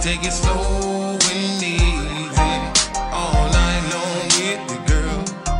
take it slow and easy all night long with you, girl.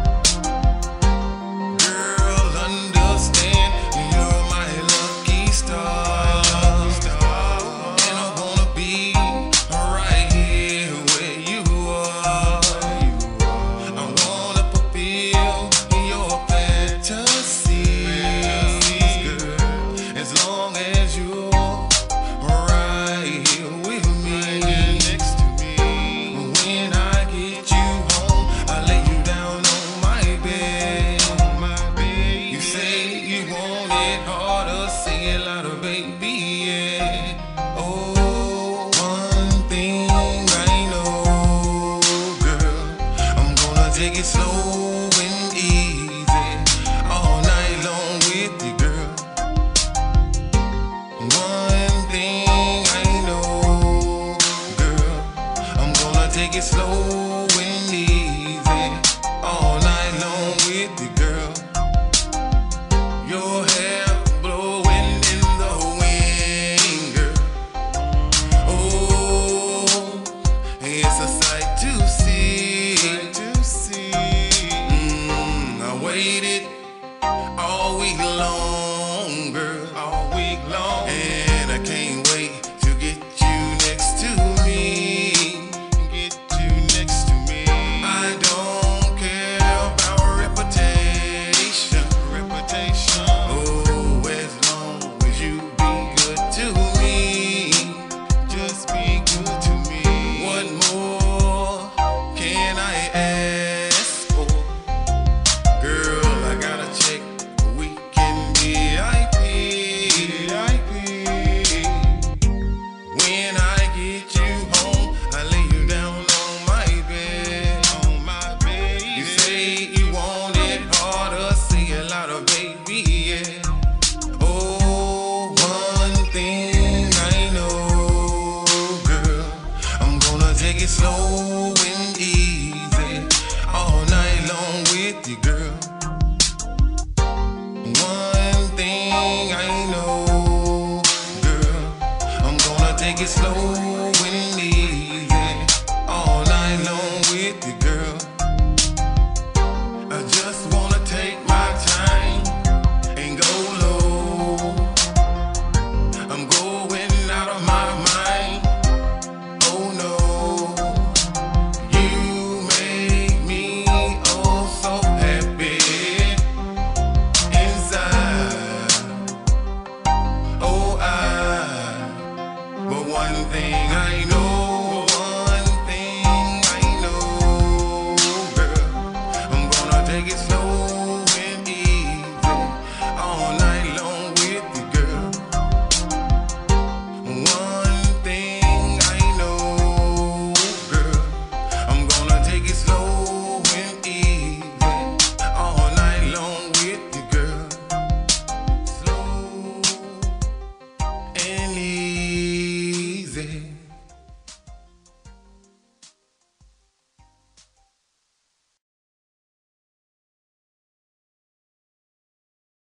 Girl, understand you're my lucky star, and I wanna be right here where you are. I wanna fulfill your fantasies, girl, as long as you're right here with me, next to me. When I get you home, I lay you down on my bed. You say you want it harder, say it louder, baby, yeah. Oh, one thing I know, girl, I'm gonna take it slow and easy all night long with you, girl. One thing I know, girl, I'm gonna take it slow and easy all night long with you, girl. Your hair blowing in the wind, girl. Oh, it's a sight to see. I waited all week long, girl, all week long, and I can't wait to get you next to me. I don't care about reputation. Oh, as long as you be good to me, just be good to me. What more can I ask for? Girl, I gotta check weekend VIP. When I get you home, I lay you down on my bed. You say you want it harder, say it louder, baby, yeah. Oh, one thing I know, girl, I'm gonna take it slow and easy all night long with you, girl. One thing I know, girl, I'm gonna take it slow and easy